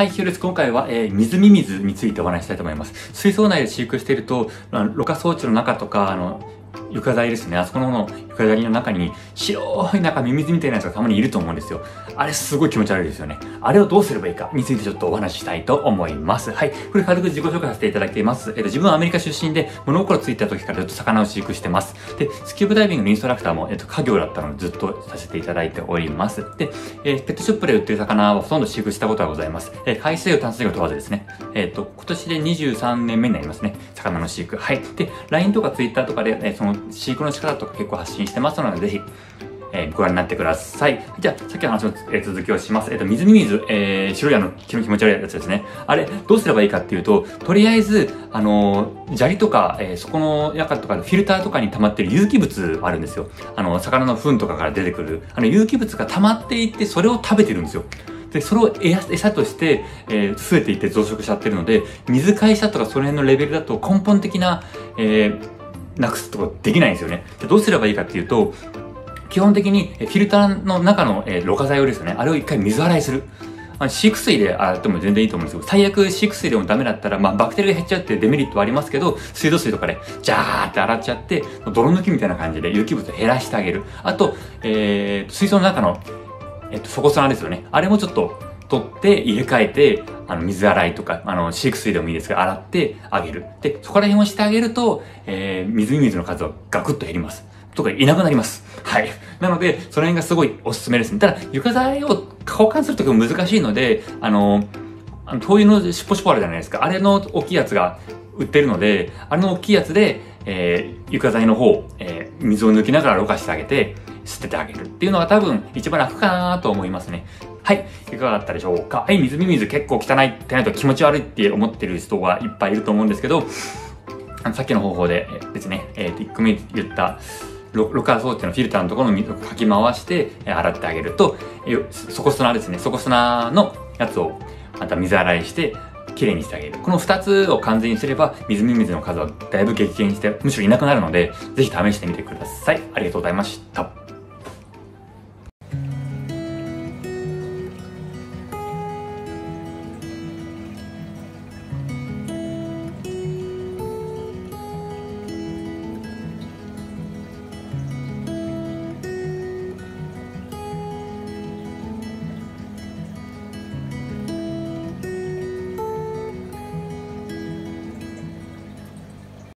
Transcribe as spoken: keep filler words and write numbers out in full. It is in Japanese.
はい、ひよです。今回は、えー、水ミミズについてお話ししたいと思います。水槽内で飼育していると、あのろ過装置の中とか、あの、床材ですね。あそこのの床材の中に白いなんかミミズみたいなやつがたまにいると思うんですよ。あれすごい気持ち悪いですよね。あれをどうすればいいかについてちょっとお話ししたいと思います。はい。これ軽く自己紹介させていただきます。えっと、自分はアメリカ出身で物心ついた時からずっと魚を飼育してます。で、スキューバダイビングのインストラクターも、えっと、家業だったのでずっとさせていただいております。で、えー、ペットショップで売ってる魚はほとんど飼育したことがございます。えー、海水魚、淡水魚問わずですね。えっと、今年でにじゅうさんねんめになりますね。魚の飼育。はい。で、ライン とか ツイッター とかで、えー、その飼育の仕方とか結構発信してますので、ぜひ、えー、ご覧になってください。じゃあ、さっきの話の、えー、続きをします。えっと、水ミミズ、えー、白いあの、気の気持ち悪いやつですね。あれ、どうすればいいかっていうと、とりあえず、あのー、砂利とか、えー、そこの中とかフィルターとかに溜まってる有機物あるんですよ。あの、魚の糞とかから出てくる、あの、有機物が溜まっていって、それを食べてるんですよ。で、それを餌として、えー、増えていって増殖しちゃってるので、水会社とかその辺のレベルだと根本的な、えー、なくすとかできないんですよね。でどうすればいいかっていうと、基本的にフィルターの中の、えー、ろ過剤をですね、あれを一回水洗いする。あの飼育水で洗っても全然いいと思うんですよ。最悪飼育水でもダメだったら、まあバクテリアが減っちゃうっていうデメリットはありますけど、水道水とかでジャーって洗っちゃって、泥抜きみたいな感じで有機物を減らしてあげる。あと、えー、水槽の中の、えっと、底砂ですよね。あれもちょっと取って入れ替えて、あの、水洗いとか、あの、飼育水でもいいですが、洗ってあげる。で、そこら辺をしてあげると、えー、水ミミズの数はガクッと減ります。とか、いなくなります。はい。なので、その辺がすごいおすすめですね。ただ、床材を交換するときも難しいので、あの、あの灯油のシュポシュポあるじゃないですか。あれの大きいやつが売ってるので、あれの大きいやつで、えー、床材の方、えー、水を抜きながらろ過してあげて、捨ててあげるっていうのが多分一番楽かなと思いますね。はい。いかがだったでしょうか。はい。水ミミズ結構汚いってないと気持ち悪いって思ってる人がいっぱいいると思うんですけど、あのさっきの方法でですね、えっと、いっこめ言ったろ過装置のフィルターのところの水をかき回して洗ってあげると、底砂ですね、底砂のやつをまた水洗いしてきれいにしてあげる。このふたつを完全にすれば水ミミズの数はだいぶ激減して、むしろいなくなるので、ぜひ試してみてください。ありがとうございました。